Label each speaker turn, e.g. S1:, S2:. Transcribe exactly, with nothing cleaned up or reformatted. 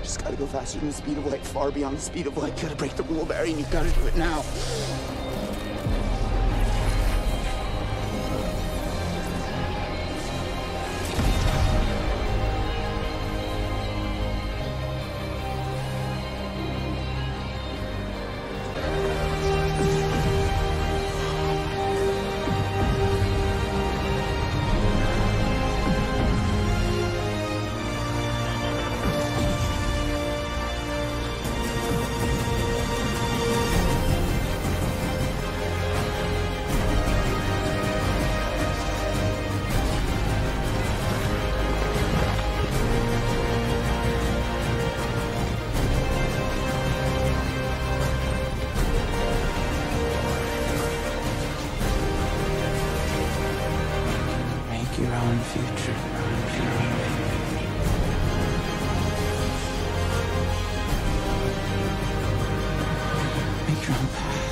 S1: just gotta go faster than the speed of light, far beyond the speed of light. You gotta break the rule, Barry, and you gotta do it now. Your own future. Make your own path.